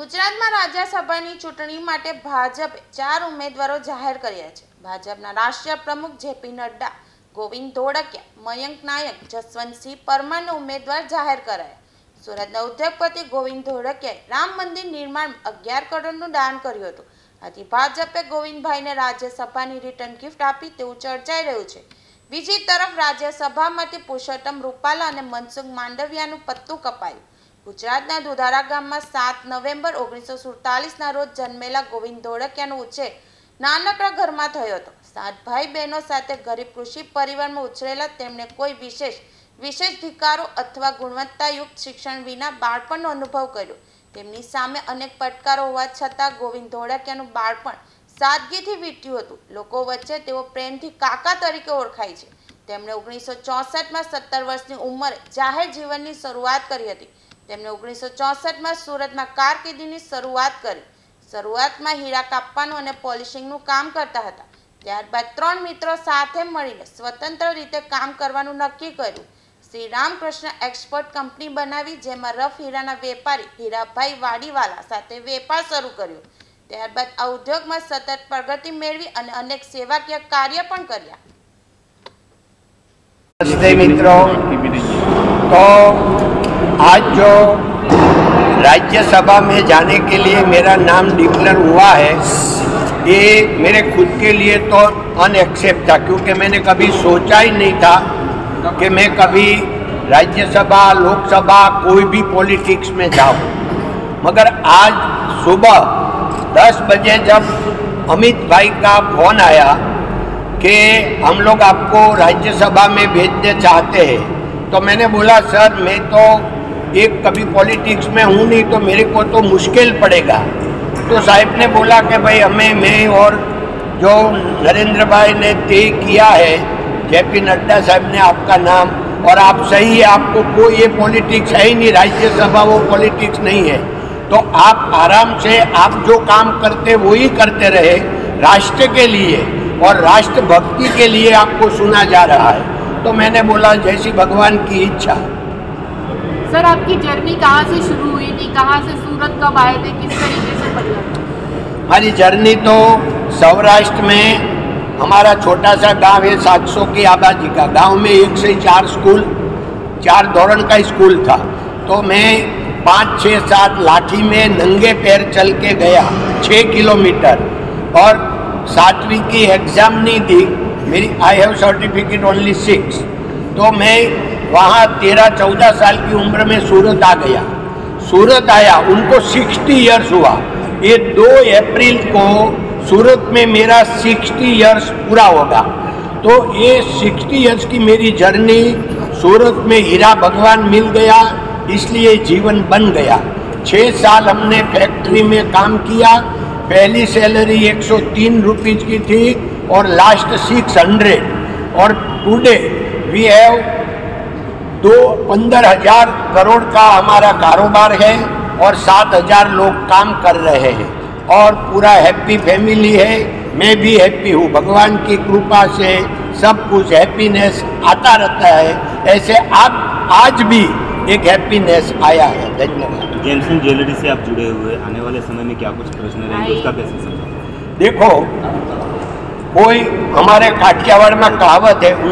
ગુજરાતમાં રાજ્યસભાની ચૂંટણી માટે ભાજપે 4 ઉમેદવારો જાહેર કર્યા છે। ભાજપના રાષ્ટ્રીય પ્રમુખ જેપી નડ્ડા, ગોવિંદ ધોળકિયા, મયંક નાયક, જસવંતસિંહ પરમારને ઉમેદવાર જાહેર કરાયા। સુરતના ઉદ્યોગપતિ ગોવિંદ ધોળકિયાએ રામ મંદિર નિર્માણમાં 11 કરોડનું દાન કર્યું હતું। આથી ભાજપે ગોવિંદભાઈને રાજ્યસભાની રિટર્ન ગિફ્ટ આપી તેવું ચર્ચાઈ રહ્યું છે। બીજી તરફ રાજ્યસભામાંથી પુરુષોત્તમ રૂપાલા અને મનસુખ માંડવિયાનું પત્તું કપાયું। ગુજરાતના દુધારા ગામમાં 7 નવેમ્બર 1947ના રોજ જન્મેલા ગોવિંદ ધોળકિયાનો ઉછેર નાનકડા ઘરમાં થયો હતો। 7 ભાઈ બહેનો સાથે ગરીબ કૃષિ પરિવારમાં ઉછરેલા તેમણે કોઈ વિશેષાધિકારો અથવા ગુણવત્તાયુક્ત શિક્ષણ વિના બાળપણનો અનુભવ કર્યો। તેમની સામે અનેક પડકારો હોવા છતાં ગોવિંદ ધોળકિયાનું બાળપણ સાદગીથી વીત્યું હતું। લોકો વચ્ચે તેઓ પ્રેમથી કાકા તરીકે ઓળખાય છે। તેમણે 1964માં 17 વર્ષની ઉંમરે જાહેર જીવનની શરૂઆત કરી હતી। તેમણે 1964માં સુરતમાં કારકિર્દીની શરૂઆત કરી। શરૂઆતમાં હીરા કાપવાનું અને પોલિશિંગનું કામ કરતા હતા। ત્યારબાદ 3 મિત્રો સાથે મળીને સ્વતંત્ર રીતે કામ કરવાનું નક્કી કર્યું। શ્રી રામકૃષ્ણ એક્સપોર્ટ કંપની બનાવી, જેમાં રફ હીરાના વેપારી હીરાભાઈ વાડીવાલા સાથે વેપાર શરૂ કર્યો। ત્યારબાદ આ ઉદ્યોગમાં સતત પ્રગતિ મેળવી અને અનેક સેવાકીય કાર્ય પણ કર્યા। नमस्ते मित्रों, तो आज जो राज्यसभा में जाने के लिए मेरा नाम डिक्लेयर हुआ है, ये मेरे खुद के लिए तो अनएक्सेप्ट था, क्योंकि मैंने कभी सोचा ही नहीं था कि मैं कभी राज्यसभा, लोकसभा, कोई भी पॉलिटिक्स में जाऊँ। मगर आज सुबह 10 बजे जब अमित भाई का फोन आया कि हम लोग आपको राज्यसभा में भेजने चाहते हैं, तो मैंने बोला सर मैं तो एक कभी पॉलिटिक्स में हूँ नहीं, तो मेरे को तो मुश्किल पड़ेगा। तो साहब ने बोला कि भाई हमें, मैं और जो नरेंद्र भाई ने तय किया है, जेपी नड्डा साहब ने आपका नाम, और आप सही है, आपको कोई ये पॉलिटिक्स है ही नहीं, राज्यसभा वो पॉलिटिक्स नहीं है, तो आप आराम से आप जो काम करते वही करते रहे, राष्ट्र के लिए और राष्ट्रभक्ति के लिए आपको सुना जा रहा है। तो मैंने बोला जैसी भगवान की इच्छा। सर, आपकी जर्नी कहाँ से शुरू हुई थी, कहाँ से सूरत कब आए थे, किस तरीके से बदला? हमारी जर्नी तो सौराष्ट्र में हमारा छोटा सा गांव है, 700 की आबादी का। गांव में 1 से 4 स्कूल, 4 धोरण का स्कूल था। तो मैं 5, 6, 7 लाठी में नंगे पैर चल के गया 6 किलोमीटर, और 7वीं की एग्ज़ाम नहीं दी मेरी। I have certificate only 6। तो मैं वहाँ 13-14 साल की उम्र में सूरत आ गया। सूरत आया, उनको 60 इयर्स हुआ। ये 2 अप्रैल को सूरत में मेरा 60 इयर्स पूरा होगा। तो ये 60 इयर्स की मेरी जर्नी, सूरत में हीरा भगवान मिल गया, इसलिए जीवन बन गया। 6 साल हमने फैक्ट्री में काम किया। पहली सैलरी 103 रुपीज़ की थी और लास्ट 600। और टुडे वी हैव 15,000 करोड़ का हमारा कारोबार है और 7,000 लोग काम कर रहे हैं, और पूरा हैप्पी फैमिली है। मैं भी हैप्पी हूँ, भगवान की कृपा से सब कुछ हैप्पीनेस आता रहता है। ऐसे आप आज भी एक हैप्पीनेस आया है। धन्यवाद। जेमसन ज्वेलरी से आप जुड़े हुए, आने वाले समय में क्या कुछ प्रश्न रहेंगे, उसका कैसे समझें? देखो, कोई हमारे काठियावाड़ में कहावत है,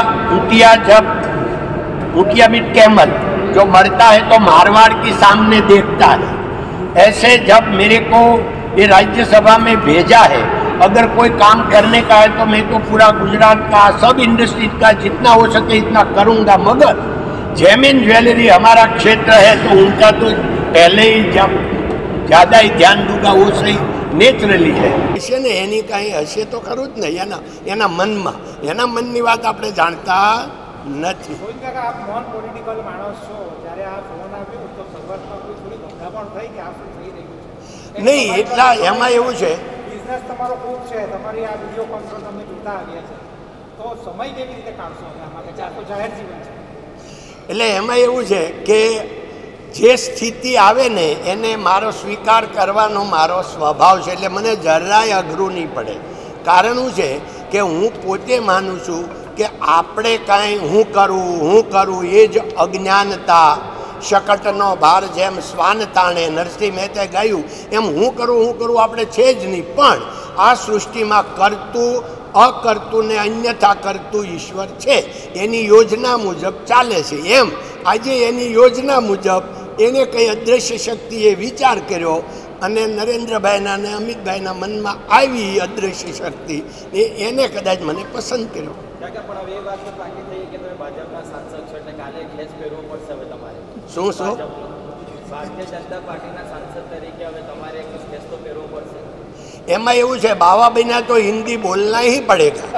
ऊँटिया बीट कैमल, जो मरता है तो मारवाड़ की सामने देखता है। ऐसे जब मेरे को ये राज्यसभा में भेजा है, अगर कोई काम करने का है तो मैं तो पूरा गुजरात का सब इंडस्ट्रीज का जितना हो सके इतना करूँगा। मगर जेमिन ज्वेलरी हमारा क्षेत्र है, तो उनका तो पहले ही जब ज़्यादा ही ध्यान दूंगा, वो सही नेचरली है। हશે ને એની કાંઈ હશે તો ખરું જ ને, એના મનમાં, એના મનની વાત આપણે જાણતા નથી। આપ નોન પોલિટિકલ માણસ છો, જ્યારે આ ફોન આવ્યો તો શરૂઆતમાં કોઈ થોડી ગભરામણ થઈ કે આ શું થઈ રહ્યું છે? નહીં, એટલા એમાં એવું છે, બિઝનેસ તમારો ખૂબ છે, તમારી આ વિડીયો કોન્ફરન્સ અમે જોતા આવ્યા છે, તો સમય કેવી રીતે કાઢશો આમાં, કે આ તો જાહેર જીવન છે? એટલે એમાં એવું છે કે જે સ્થિતિ આવે ને એને મારો સ્વીકાર કરવાનો મારો સ્વભાવ છે, એટલે મને જરાય અઘરું નહીં પડે। કારણ શું છે કે હું પોતે માનું છું કે આપણે કાંઈ હું કરું એ જ અજ્ઞાનતા શકટનો ભાર જેમ શ્વાન તાણે, નરસિંહ મહેતાએ ગાયું એમ હું કરું આપણે છે જ નહીં. પણ આ સૃષ્ટિમાં કરતું અકર્તું ને અન્યથા કરતું ઈશ્વર છે, એની યોજના મુજબ ચાલે છે. એમ આજે એની યોજના મુજબ એને કંઈ અદૃશ્ય શક્તિએ વિચાર કર્યો અને નરેન્દ્રભાઈના અને અમિતભાઈના મનમાં આવી અદૃશ્ય શક્તિ એને કદાચ મને પસંદ કર્યો. પણ હવે એ વાત તો બાકી થઈ કે તમે ભાજપના સાંસદ છો એટલે કાલે ખેસ પહેરવો પડશે હવે તમારે. શું ભારતીય જનતા પાર્ટીના સાંસદ તરીકે હવે તમારે ખેસ તો પહેરવો પડશે. એમાં એવું છે બાવા બહેના તો હિન્દી બોલના ही પડેગા.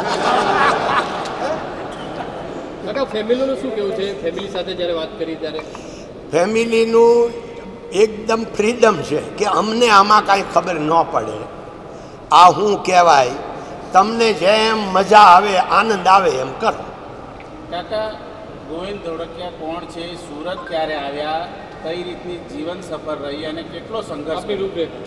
કાકા ફેમિલીનું શું કેવું છે? ફેમિલી સાથે જ્યારે વાત કરી ત્યારે ફેમિલીનું એકદમ ફ્રીડમ છે કે અમને આમાં કાંઈ ખબર ન પડે. આ શું કહેવાય, તમને જેમ મજા આવે આનંદ આવે એમ કરો. કાકા ગોવિંદ ધોળકિયા કોણ છે, સુરત ક્યારે આવ્યા, કઈ રીતની જીવન સફર રહી અને કેટલો સંઘર્ષ રૂપરેખા?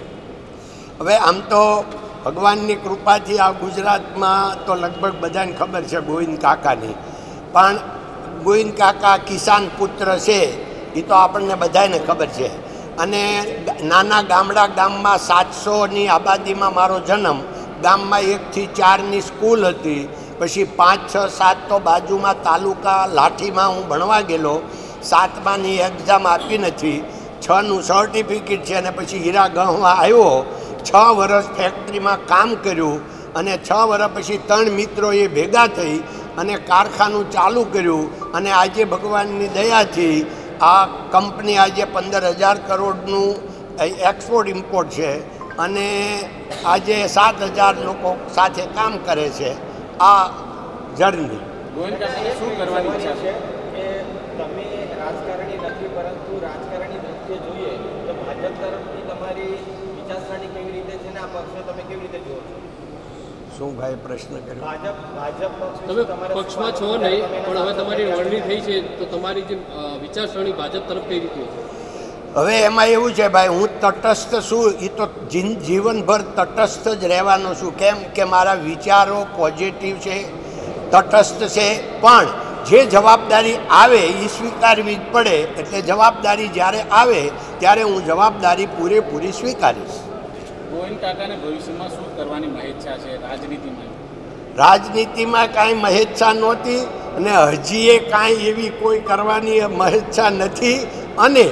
હવે આમ તો ભગવાનની કૃપાથી આ ગુજરાતમાં તો લગભગ બધાને ખબર છે ગોવિંદ કાકાની, પણ ગોવિંદ કાકા કિસાન પુત્ર છે એ તો આપણને બધાને ખબર છે. અને નાના ગામમાં 700ની આબાદીમાં મારો જન્મ, ગામમાં 1 થી 4ની સ્કૂલ હતી, પછી 5, 6, 7 તો બાજુમાં તાલુકા લાઠીમાં હું ભણવા ગયેલો. 7માની એક્ઝામ આપી નથી, 6નું સર્ટિફિકેટ છે. અને પછી હીરા ગઢમાં આવ્યો, 6 વર્ષ ફેક્ટરીમાં કામ કર્યું અને 6 વર્ષ પછી 3 મિત્રોએ ભેગા થઈ અને કારખાનું ચાલુ કર્યું. અને આજે ભગવાનની દયાથી આ કંપની આજે 15,000 કરોડનું એક્સપોર્ટ ઇમ્પોર્ટ છે અને આજે 7,000 લોકો સાથે કામ કરે છે. આ જર્ની ગોવિંદ કાકાને શું કરવાની ઈચ્છા છે? કે તમે રાજકારણી નથી પરંતુ રાજકારણી દ્રષ્ટિએ જોઈએ તો ભાજપ તરફથી તમારી વિચારસરણી કેવી રીતે છે ને આ પક્ષને તમે કેવી રીતે જુઓ છો? શું ભાઈ પ્રશ્ન કર્યો? ભાજપ તમે પક્ષમાં છો નહીં, પણ હવે તમારી વરણી થઈ છે તો તમારી જે વિચારસરણી ભાજપ તરફ કઈ રીતની છે? હવે એમાં એવું છે ભાઈ, હું તટસ્થ છું, એ તો જીવનભર તટસ્થ જ રહેવાનો છું. કેમ કે મારા વિચારો પોઝિટિવ છે, તટસ્થ છે. પણ જે જવાબદારી આવે એ સ્વીકારવી જ પડે. એટલે જવાબદારી જ્યારે આવે ત્યારે હું જવાબદારી પૂરેપૂરી સ્વીકારીશ. ગોવિંદ કાકાને ભવિષ્યમાં શું કરવાની મહેચ્છા છે રાજનીતિમાં? રાજનીતિમાં કાંઈ મહેચ્છા નહોતી અને હજીએ કાંઈ એવી કોઈ કરવાની મહેચ્છા નથી અને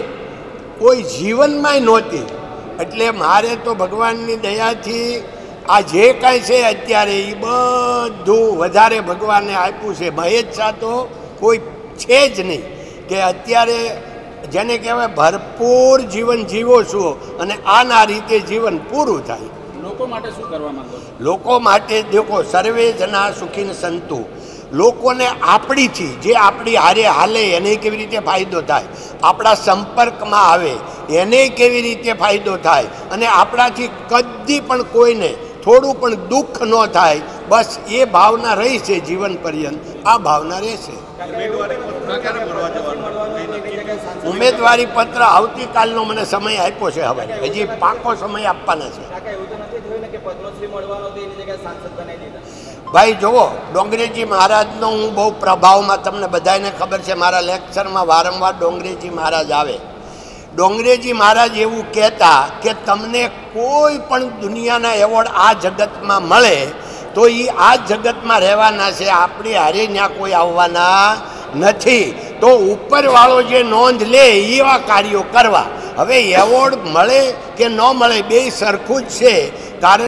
કોઈ જીવનમાંય નહોતી. એટલે મારે તો ભગવાનની દયાથી આ જે કાંઈ છે અત્યારે એ બધું વધારે ભગવાને આપ્યું છે. મહેચ્છા તો કોઈ છે જ નહીં કે અત્યારે જેને કહેવાય ભરપૂર જીવન જીવો છો અને આના રીતે જીવન પૂરું થાય. લોકો માટે શું કરવા માંગો છો? લોકો માટે દેખો, સર્વે જના સુખીન સંતુ. લોકોને આપણીથી જે આપણી હારે હાલે એને કેવી રીતે ફાયદો થાય, આપણા સંપર્કમાં આવે એને કેવી રીતે ફાયદો થાય અને આપણાથી કદી પણ કોઈને થોડું પણ દુઃખ ન થાય, બસ એ ભાવના રહી છે જીવન પર્યંત. આ ભાવના રહેશે. ઉમેદવારી પત્ર આવતીકાલનો મને સમય આપ્યો છે, હવે હજી પાકો સમય આપવાના છે. ભાઈ જુઓ, ડોંગરેજી મહારાજનો હું બહુ પ્રભાવમાં, તમને બધાને ખબર છે મારા લેક્ચરમાં વારંવાર ડોંગરેજી મહારાજ આવે. ડોંગરેજી મહારાજ એવું કહેતા કે તમને કોઈ પણ દુનિયાના એવોર્ડ આ જગતમાં મળે તો એ આ જગતમાં રહેવાના છે, આપણી હારે ત્યાં કોઈ આવવાના નથી. તો ઉપરવાળો જે નોંધ લે એવા કાર્યો કરવા. હવે એવોર્ડ મળે કે ન મળે બે સરખું જ છે. કારણ